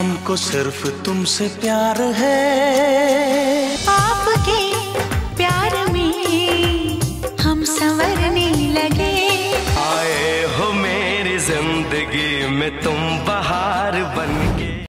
हमको सिर्फ तुमसे प्यार है, आपके प्यार में हम संवरने लगे। आए हो मेरी जिंदगी में तुम बहार बन के।